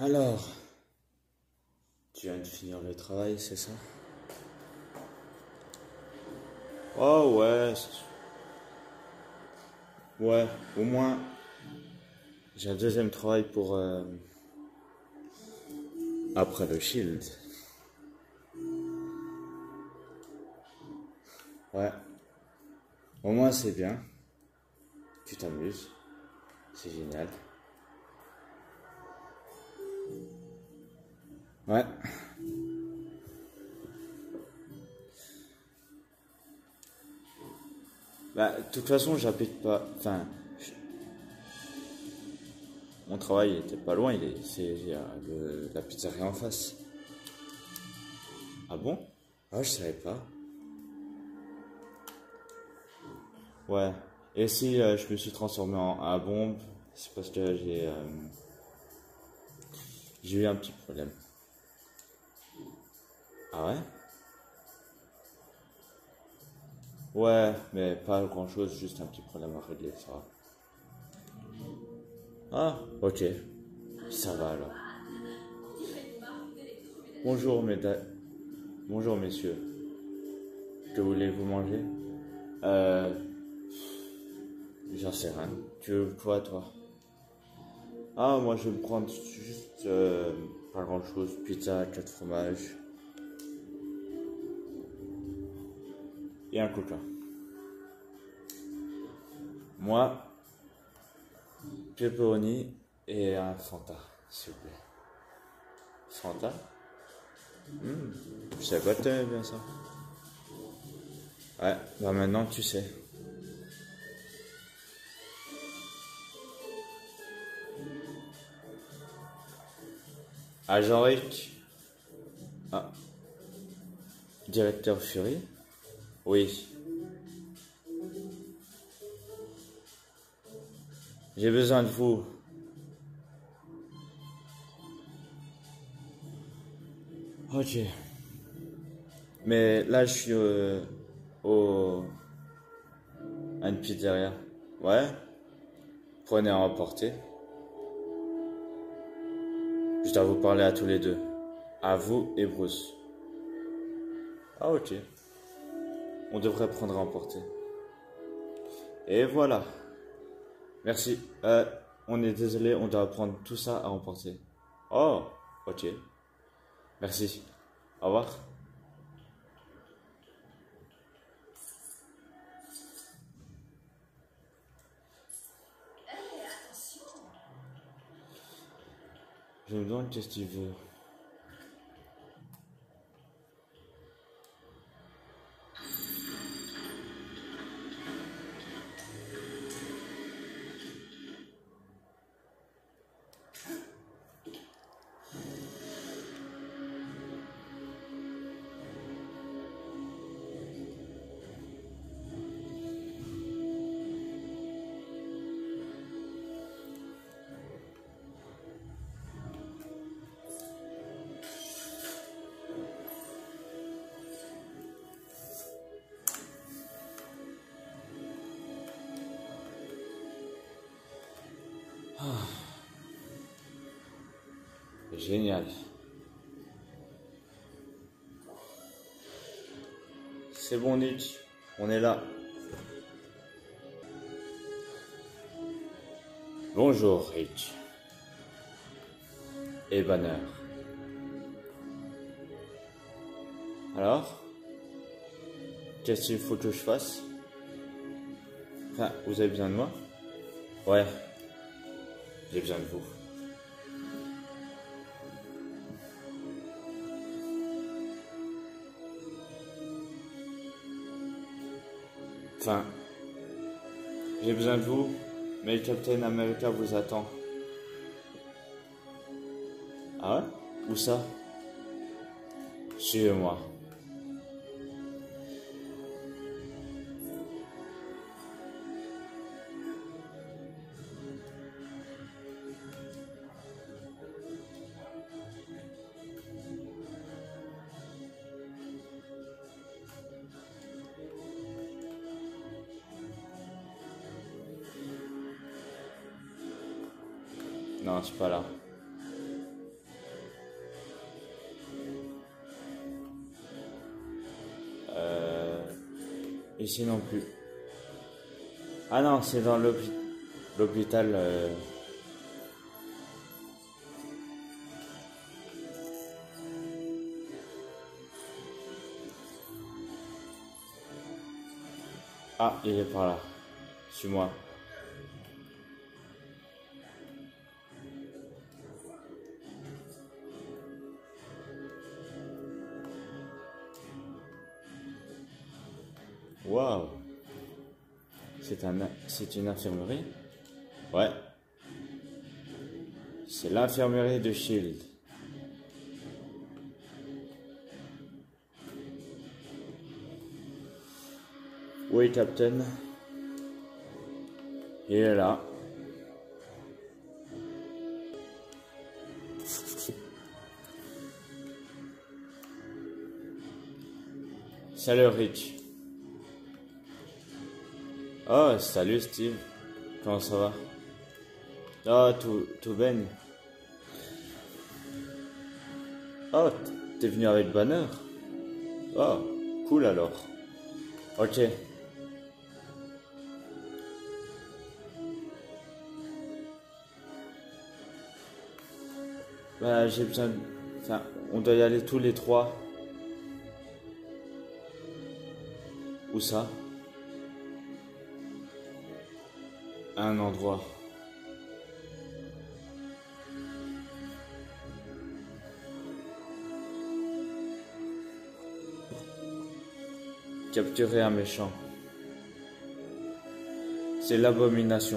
Alors, tu viens de finir le travail, c'est ça? Oh ouais, ouais, au moins j'ai un deuxième travail pour après le Shield. Ouais, au moins c'est bien, tu t'amuses, c'est génial. Ouais. Bah, de toute façon, j'habite pas. Enfin, mon travail était pas loin, il y a la pizzeria en face. Ah bon? Ah, je savais pas. Ouais. Et si je me suis transformé en bombe, c'est parce que j'ai eu un petit problème. Ah ouais? Ouais, mais pas grand chose, juste un petit problème à régler, ça va. Ah, ok. Ça va alors. Bonjour, mesdames. Bonjour, messieurs. Que voulez-vous manger? Euh, J'en sais rien. Tu veux quoi, toi? Ah, moi, je vais me prendre juste pas grand-chose. Pizza, 4 fromages et un coca. Moi, pepperoni et un Fanta, s'il vous plaît. Fanta? Je savais pas que t'aimais bien ça. Ouais, bah maintenant tu sais. Ah, Jean-Ric. Ah, directeur Fury? Oui. J'ai besoin de vous. Ok. Mais là, je suis à une pizzeria. Ouais. Prenez à emporter. Je dois vous parler à tous les deux. À vous et Bruce. Ah, ok. On devrait prendre à emporter. Et voilà. Merci. On est désolé, on doit prendre tout ça à emporter. Oh, ok. Merci. Au revoir. Je me demande qu'est-ce qu'il veut. Génial. C'est bon, Nick. On est là. Bonjour, Rick. Et Banner. Alors? Qu'est-ce qu'il faut que je fasse? Enfin, vous avez besoin de moi? Ouais. J'ai besoin de vous. Enfin, j'ai besoin de vous, mais le Captain America vous attend. Ah ouais? Où ça? Suivez-moi. Non, c'est pas là. Ici non plus. Ah non, c'est dans l'hôpital. Ah, il est par là. Suis-moi. Waouh. C'est une infirmerie? Ouais. C'est l'infirmerie de Shield. Oui, Captain. Il est là. Salut, Rich. Oh, salut, Steve. Comment ça va? Oh, tout ben. Oh, t'es venu avec Banner? Oh, cool alors. Ok. Bah, j'ai besoin de... Enfin, on doit y aller tous les trois. Où ça? À un endroit. Capturer un méchant. C'est l'abomination.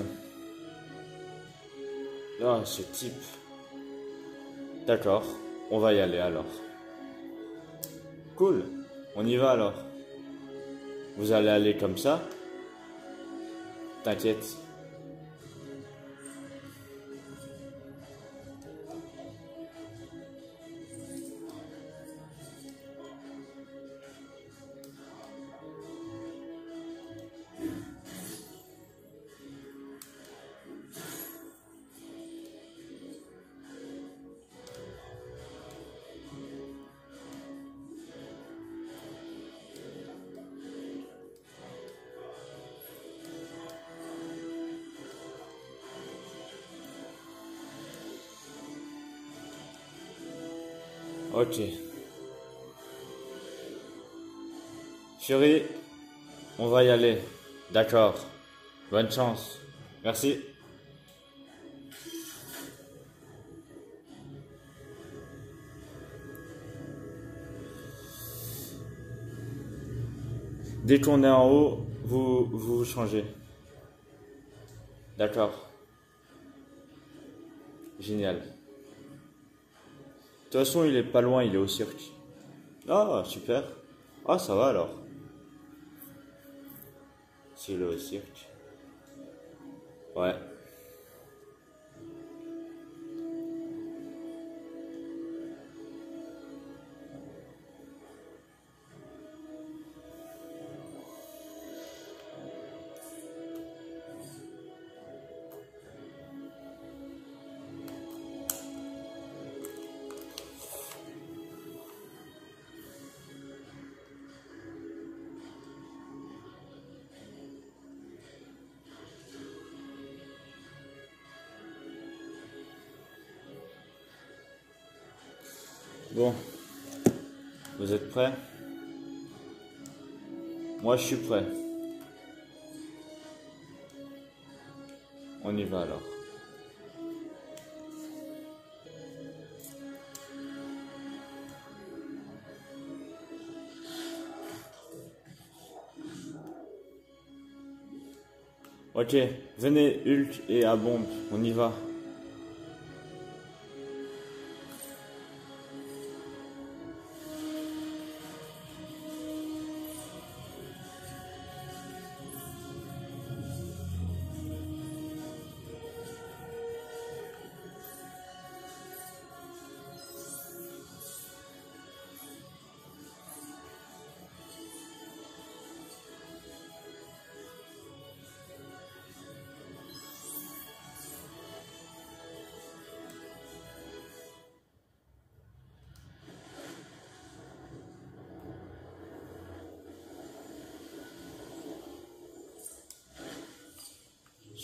Ah, ce type. D'accord, on va y aller alors. Cool, on y va alors. Vous allez aller comme ça? T'inquiète. Ok. Chérie, on va y aller. D'accord. Bonne chance. Merci. Dès qu'on est en haut, vous changez. D'accord. Génial. De toute façon, il est pas loin, il est au cirque. Ah, super. Ah, ça va alors. C'est le cirque. Ouais. Bon. Vous êtes prêts? Moi, je suis prêt. On y va alors. Ok, venez Hulk et à bombe, on y va.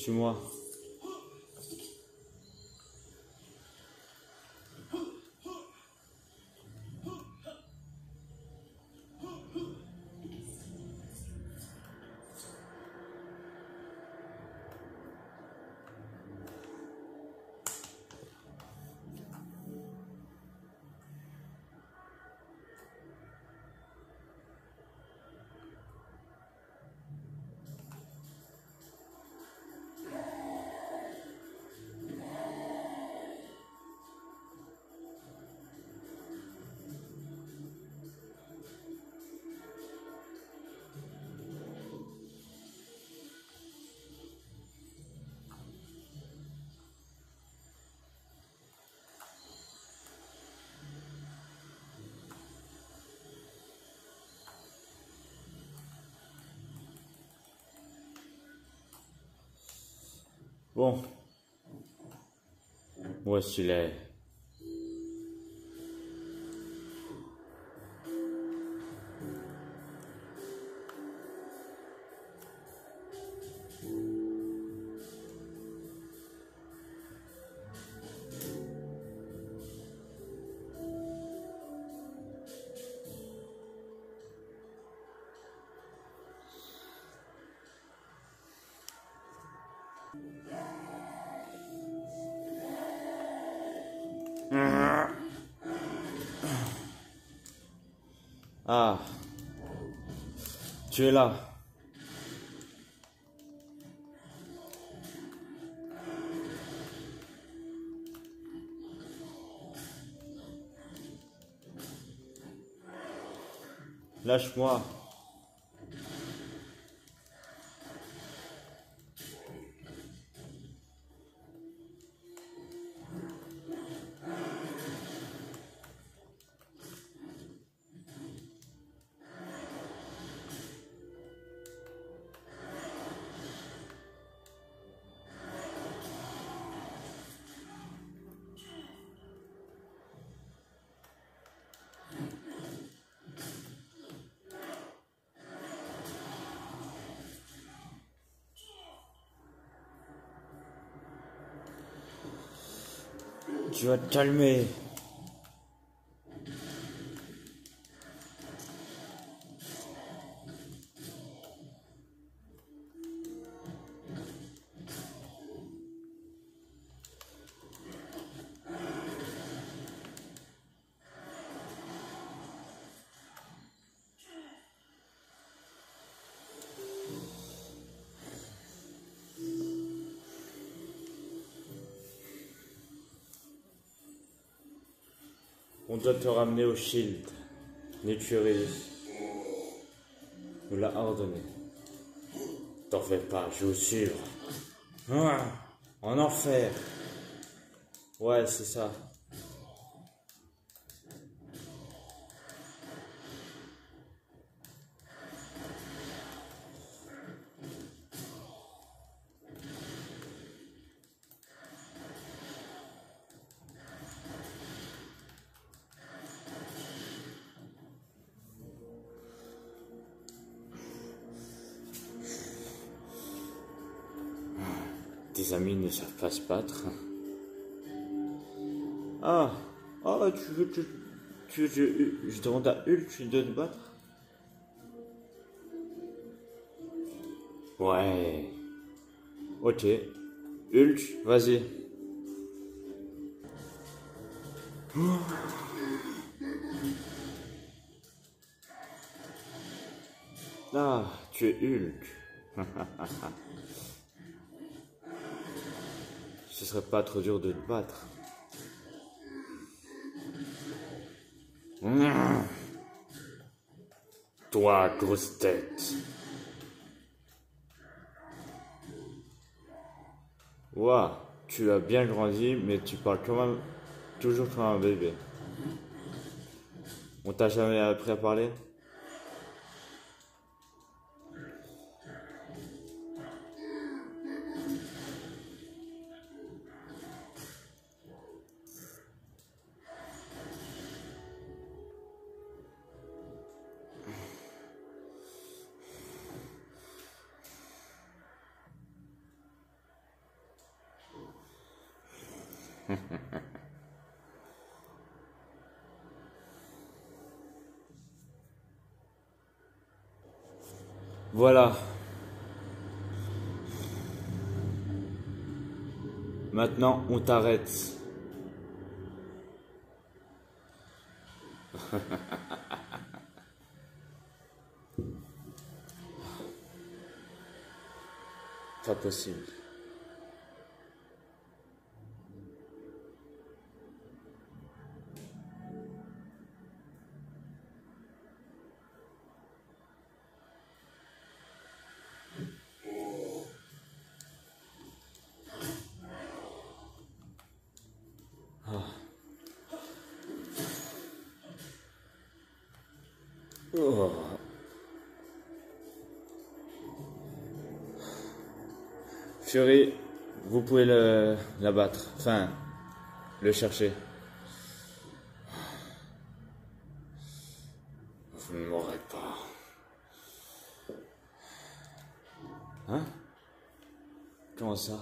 Suis-moi. Bon, voici les... Ah, tu es là. Lâche-moi. Tu vas te calmer. On doit te ramener au Shield. Neturius nous l'a ordonné. T'en fais pas, je vous suivre. Ah, en enfer. Ouais, c'est ça. Tes amis ne savent pas se battre. Ah, tu veux que je demande à Hulk de te battre? Ouais. Ok. Hulk, vas-y. Ah, tu es Hulk. Ce serait pas trop dur de te battre. Toi, grosse tête. Ouah, tu as bien grandi, mais tu parles quand même toujours comme un bébé. On t'a jamais appris à parler? Voilà. Maintenant, on t'arrête. Pas possible. Oh. Fury, vous pouvez l'abattre. Enfin, le chercher. Vous ne m'aurez pas. Hein? Comment ça?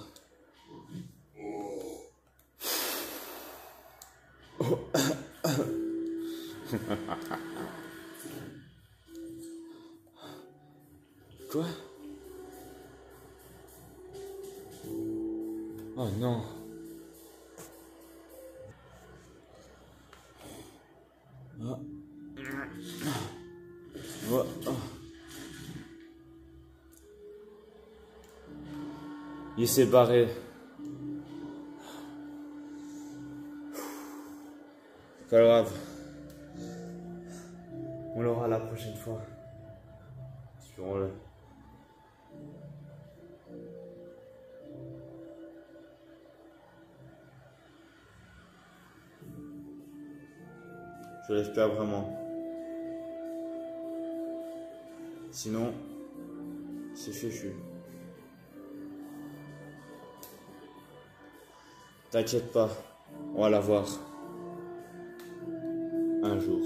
Quoi? Oh non. Ah. Oh. Oh. Il s'est barré. Pas grave. On l'aura la prochaine fois. Espérons-le. Je l'espère vraiment. Sinon, c'est fichu. T'inquiète pas, on va la voir. Un jour.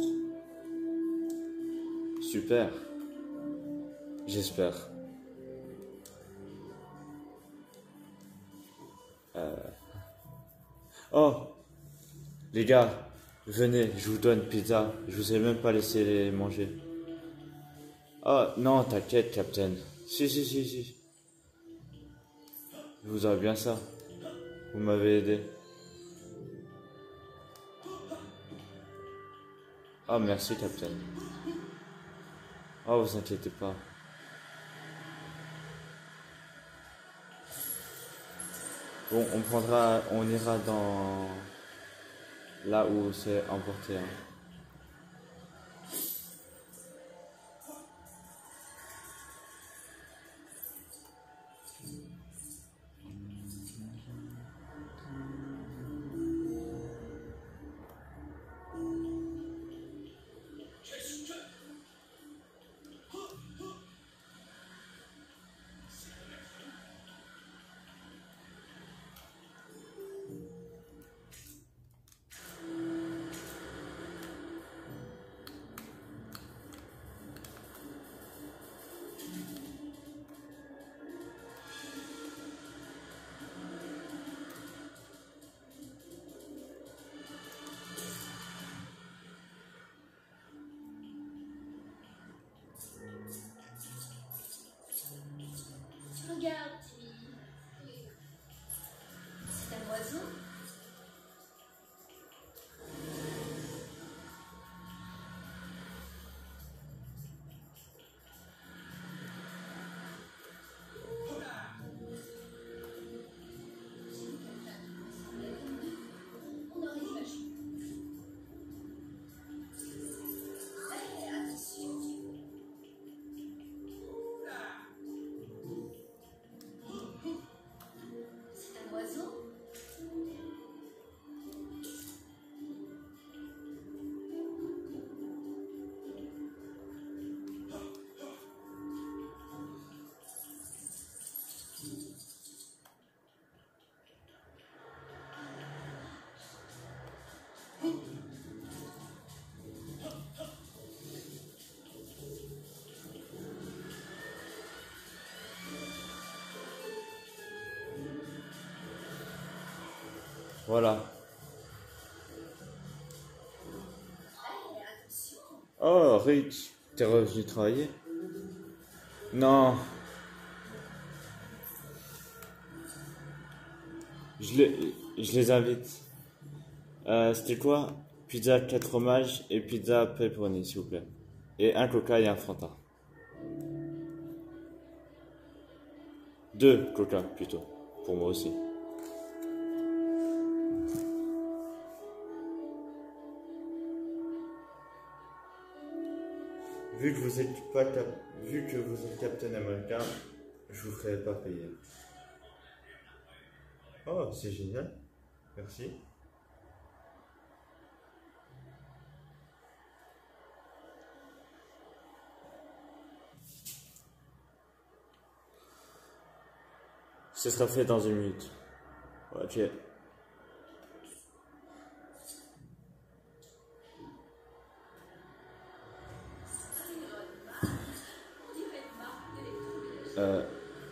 Super. J'espère. Oh, les gars, venez, je vous donne pizza. Je vous ai même pas laissé les manger. Oh, non, t'inquiète, Captain. Si. Je vous aurais bien ça. Vous m'avez aidé. Oh, merci, Captain. Oh, vous inquiétez pas. Bon, on ira dans là où c'est emporté. Hein. Regarde, c'est un oiseau. On arrive vachement. Attention. C'est un oiseau. Voilà. Oh, Rich, t'es revenu travailler? Non, je les invite. C'était quoi? Pizza 4 fromages et pizza pepperoni, s'il vous plaît. Et un coca et un Fanta. 2 coca, plutôt. Pour moi aussi. Vu que vous êtes pas vu que vous êtes Captain America, je vous ferai pas payer. Oh, c'est génial. Merci. Ce sera fait dans 1 minute. Ok. Euh,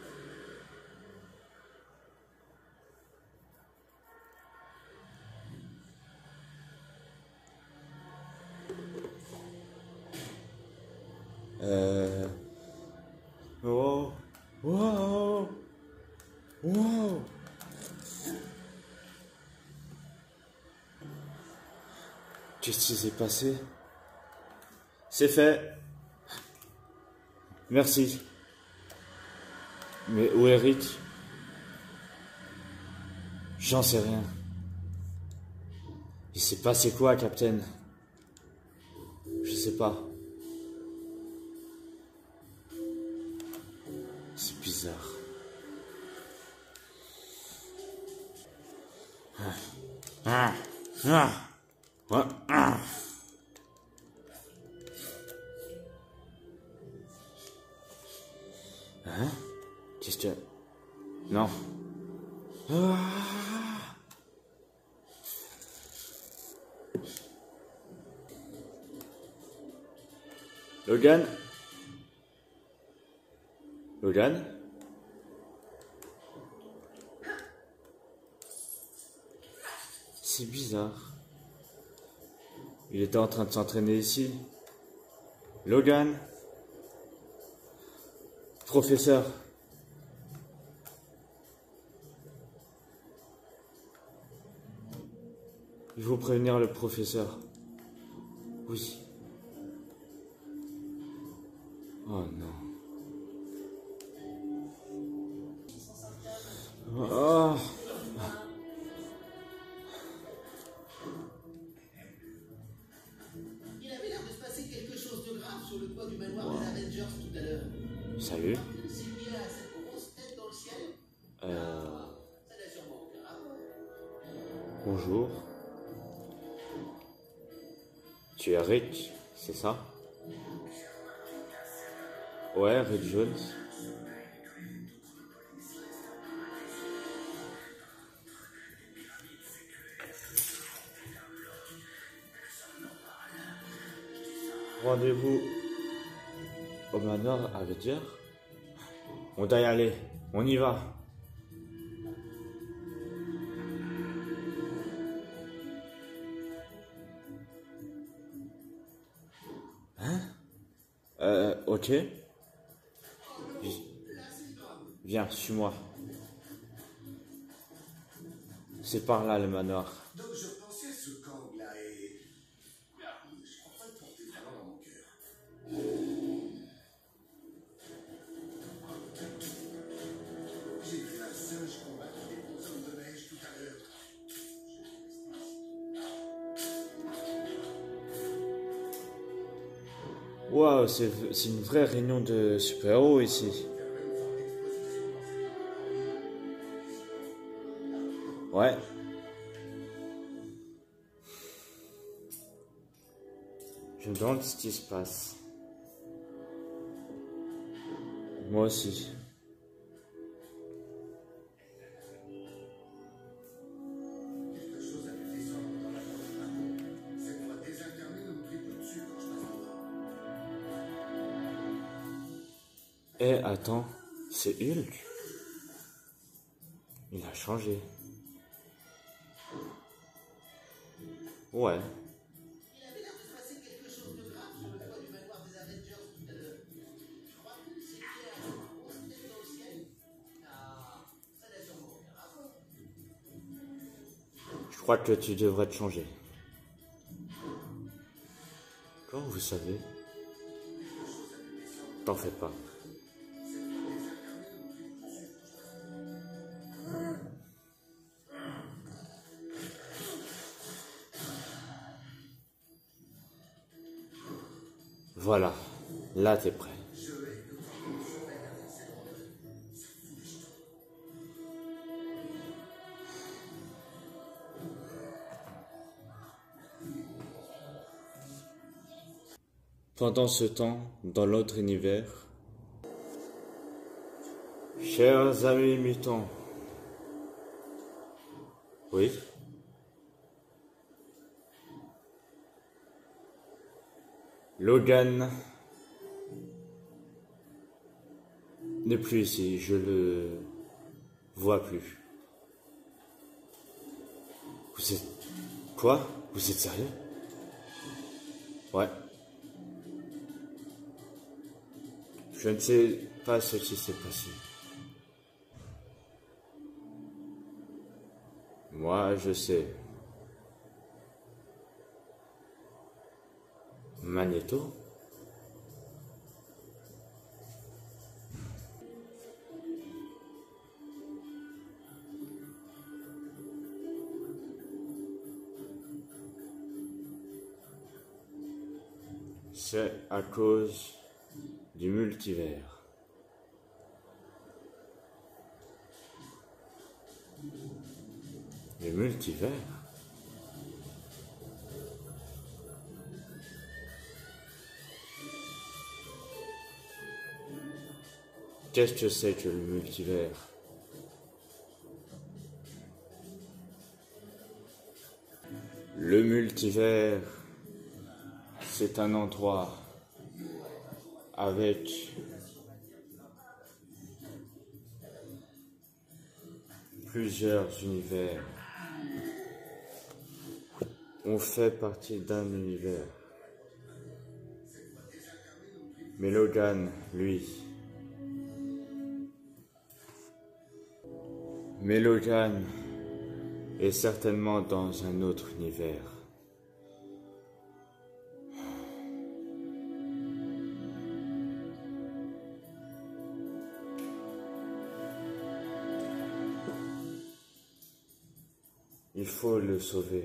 euh, oh, wow, wow. Qu'est-ce qui s'est passé? C'est fait. Merci. Mais où est Rich? J'en sais rien. Il s'est passé quoi, Captain? Je sais pas. C'est bizarre. Ah, ah, ah, ah. Hein? Qu'est-ce que... Non. Ah. Logan? Logan? C'est bizarre. Il était en train de s'entraîner ici. Logan? Professeur? Il faut prévenir le professeur. Oui. Oh non. Oh. Il avait l'air de se passer quelque chose de grave sur le toit du manoir des Avengers tout à l'heure. Salut. C'est lié à cette grosse tête dans le ciel? Ça n'a sûrement aucun rapport. Bonjour. Tu es Rick, c'est ça? Ouais, Rick Jones. Rendez-vous au manoir Avenger? On doit y aller. On y va. Ok. Viens, suis-moi. C'est par là le manoir. Donc je pensais ce Kang-là et... Je crois pas le porter vraiment dans mon cœur. J'ai vu un singe combattre des gros hommes de neige tout à l'heure. Waouh, c'est une vraie réunion de super-héros ici. Ouais. Je me demande ce qui se passe. Moi aussi. Quelque chose a fait descendre dans la porte. Cette fois désincarnée ne me prie plus dessus quand je passe devant. Eh, attends, c'est Hulk. Il a changé. Ouais. Il avait l'air de se passer quelque chose de grave sur le crois que tu devrais te changer. Comment vous savez? T'en fais pas. Voilà, là t'es prêt. Pendant ce temps, dans l'autre univers, chers amis mutants, oui, Logan n'est plus ici, je le vois plus. Vous êtes... Quoi? Vous êtes sérieux? Ouais. Je ne sais pas ce qui s'est passé. Moi, je sais. Magneto? C'est à cause du multivers. Le multivers? Qu'est-ce que c'est que le multivers? Le multivers, c'est un endroit avec plusieurs univers. On fait partie d'un univers. Mais Logan, lui. Mais Logan est certainement dans un autre univers. Il faut le sauver.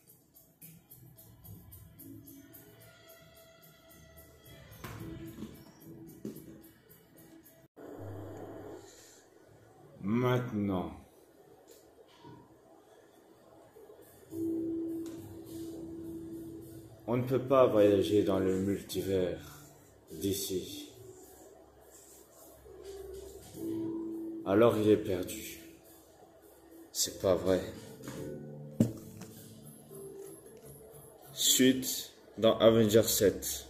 Maintenant. On ne peut pas voyager dans le multivers d'ici. Alors il est perdu. C'est pas vrai. Suite dans Avengers 7.